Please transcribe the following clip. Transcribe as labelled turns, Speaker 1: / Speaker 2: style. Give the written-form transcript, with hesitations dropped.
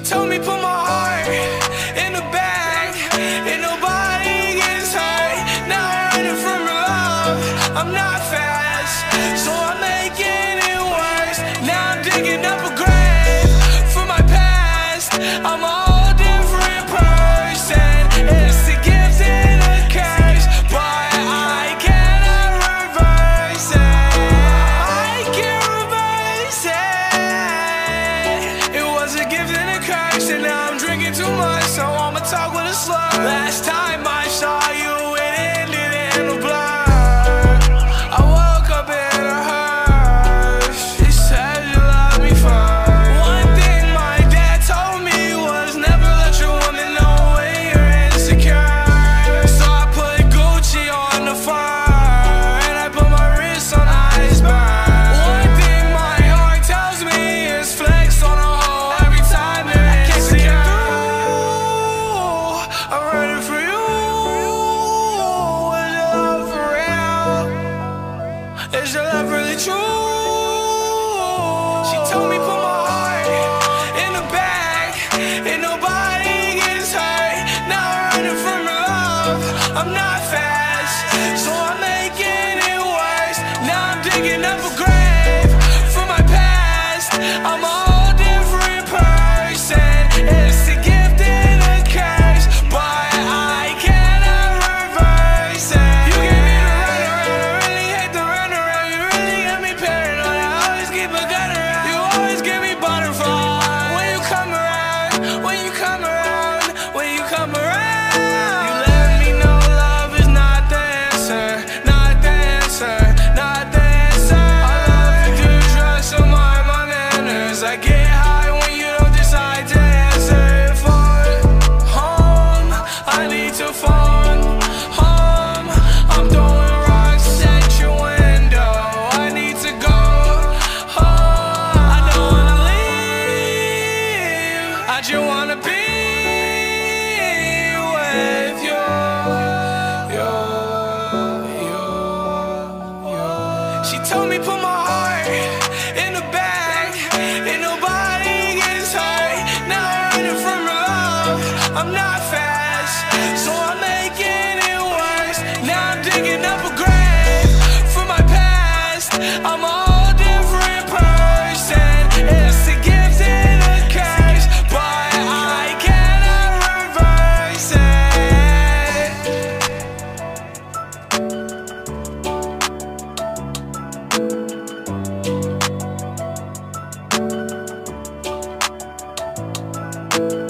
Speaker 1: told me put my heart in the bag, and nobody gets hurt. Now I'm running from your love. I'm not fast, so I'm making it worse. Now I'm digging up a grave for my past. I'm a whole different person. It's a gift and a curse, but I cannot reverse it. I can't reverse it. It was a gift and a curse, and now I'm drinking too much, so I'ma talk with a slur. Last time I saw you, it ended in a blur. I woke up in a hearse. She said you love me first. One thing my dad told me was never let your woman know when you're insecure. So I put Gucci on the fire, and I put my wrist on iceberg. One thing my heart tells me is flex on a hoe every time you're insecure. I'm running for you. Is your love for real? Is your love really true? She told me put my heart in the bag, and nobody gets hurt. Now I'm running from your love. I'm not fast, so I'm making it worse. Now I'm digging up a grave for my past. I'm a whole different person. It's a gift and a curse, but I cannot reverse it. You gave me the runaround, I really hate the runaround. You really got me paranoid, I always keep a gun around. You always give me butterflies when you come around, when you come around, when you come around. You let me know love is not the answer, not the answer, not the answer. I love you, do drugs, so my manners. I get high when you don't decide to answer the phone. Home, I need to phone. Home, I'm throwing rocks at your window. I need to go home. I don't wanna leave. I just wanna be with you. She told me put my heart in the bag, and nobody gets hurt. Now I'm running from your love. I'm not fast, so I'm making it worse. Now I'm digging up a grave for my past. I'm a whole different person. It's a gift and a curse, but I cannot reverse it.